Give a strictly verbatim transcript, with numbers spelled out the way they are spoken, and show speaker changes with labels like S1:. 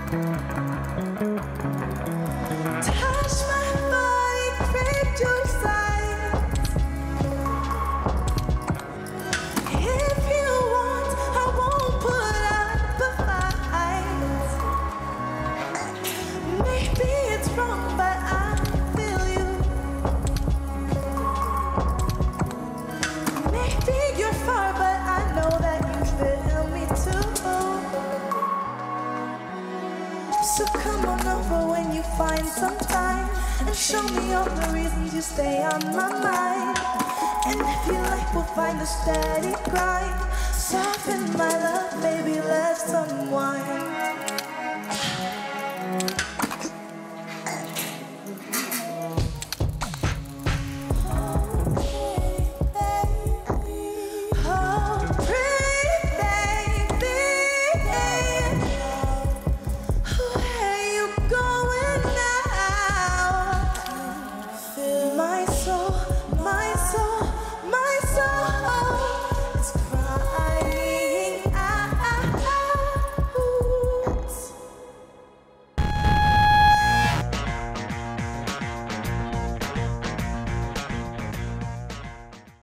S1: Touch my body, creep your sides. If you want, I won't put up a fight. Maybe it's wrong, but I feel you. Maybe you're far, but I know that you feel me too. So come on over when you find some time and show me all the reasons you stay on my mind. And if you like, we'll find a steady grind. Soften my love, baby, let's unwind. My soul, my soul.